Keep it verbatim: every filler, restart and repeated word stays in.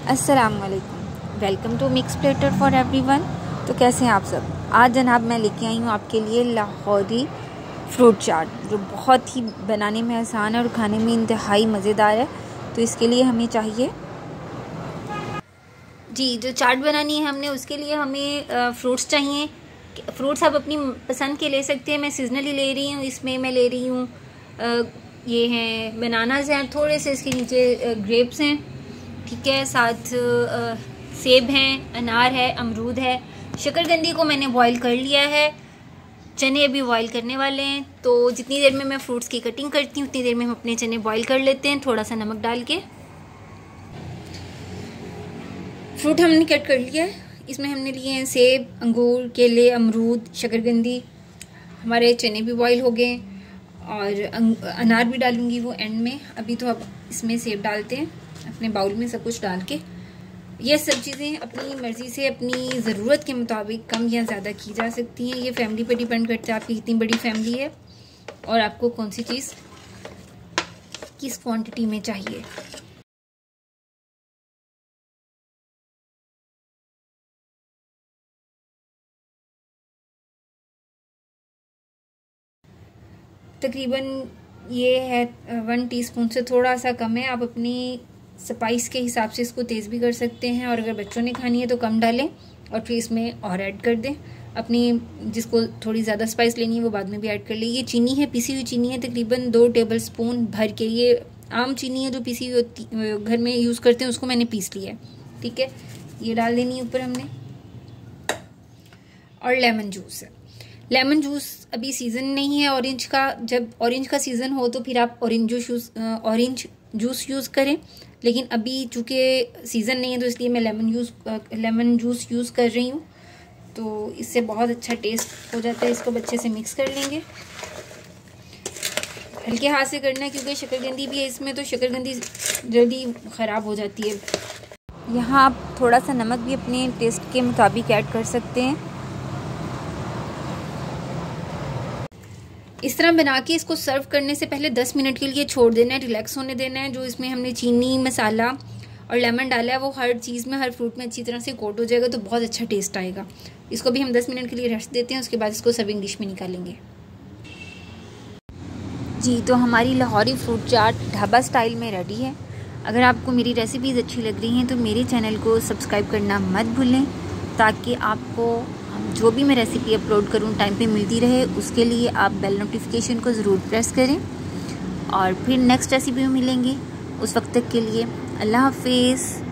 अस्सलामुअलैकुम, welcome to mix platter for everyone. तो कैसे हैं आप सब। आज जनाब मैं लेके आई हूँ आपके लिए लाहौरी फ्रूट चाट, जो बहुत ही बनाने में आसान है और खाने में इंतहाई मज़ेदार है। तो इसके लिए हमें चाहिए जी जो चाट बनानी है हमने, उसके लिए हमें फ्रूट्स चाहिए। फ्रूट्स आप अपनी पसंद के ले सकते हैं। मैं सीजनली ले रही हूँ, इसमें मैं ले रही हूँ ये हैं बनानाज हैं, थोड़े से इसके नीचे ग्रेप्स हैं, ठीक है। साथ सेब हैं, अनार है, अमरूद है। शकरकंदी को मैंने बॉईल कर लिया है, चने अभी बॉईल करने वाले हैं। तो जितनी देर में मैं फ्रूट्स की कटिंग करती हूँ उतनी देर में हम अपने चने बॉईल कर लेते हैं, थोड़ा सा नमक डाल के। फ्रूट हमने कट कर लिया है। इसमें हमने लिए हैं सेब, अंगूर, केले, अमरूद, शकरकंदी। हमारे चने भी बॉईल हो गए और अनार भी डालूंगी वो एंड में। अभी तो अब इसमें सेब डालते हैं अपने बाउल में, सब कुछ डाल के। ये सब चीज़ें अपनी मर्ज़ी से, अपनी ज़रूरत के मुताबिक कम या ज़्यादा की जा सकती हैं। ये फैमिली पर डिपेंड करता है आपकी कितनी बड़ी फैमिली है और आपको कौन सी चीज़ किस क्वांटिटी में चाहिए। तकरीबन ये है वन टीस्पून से थोड़ा सा कम है। आप अपनी स्पाइस के हिसाब से इसको तेज़ भी कर सकते हैं, और अगर बच्चों ने खानी है तो कम डालें और फिर इसमें और ऐड कर दें। अपनी जिसको थोड़ी ज़्यादा स्पाइस लेनी है वो बाद में भी ऐड कर ले। ये चीनी है, पिसी हुई चीनी है, तकरीबन दो टेबल स्पून भर के। ये आम चीनी है जो पिसी हुई होती घर में यूज़ करते हैं, उसको मैंने पीस लिया है, ठीक है। ये डाल देनी है ऊपर हमने। और लेमन जूस है। लेमन जूस अभी सीज़न नहीं है ऑरेंज का। जब ऑरेंज का सीज़न हो तो फिर आप orange juice orange juice use करें, लेकिन अभी चूँकि सीज़न नहीं है तो इसलिए मैं lemon use lemon juice use कर रही हूँ। तो इससे बहुत अच्छा टेस्ट हो जाता है। इसको बच्चे से मिक्स कर लेंगे, हल्के हाथ से करना है क्योंकि शकरकंदी भी है इसमें, तो शकरकंदी जल्दी ख़राब हो जाती है। यहाँ आप थोड़ा सा नमक भी अपने टेस्ट के मुताबिक ऐड कर सकते हैं। इस तरह बना के इसको सर्व करने से पहले दस मिनट के लिए छोड़ देना है, रिलैक्स होने देना है। जो इसमें हमने चीनी, मसाला और लेमन डाला है वो हर चीज़ में, हर फ्रूट में अच्छी तरह से कोट हो जाएगा, तो बहुत अच्छा टेस्ट आएगा। इसको भी हम दस मिनट के लिए रेस्ट देते हैं, उसके बाद इसको सर्विंग डिश में निकालेंगे। जी तो हमारी लाहौरी फ्रूट चाट ढाबा स्टाइल में रेडी है। अगर आपको मेरी रेसिपीज़ अच्छी लग रही हैं तो मेरे चैनल को सब्सक्राइब करना मत भूलें, ताकि आपको जो भी मैं रेसिपी अपलोड करूं टाइम पे मिलती रहे। उसके लिए आप बेल नोटिफिकेशन को ज़रूर प्रेस करें। और फिर नेक्स्ट रेसिपी में मिलेंगे, उस वक्त तक के लिए अल्लाह हाफिज़।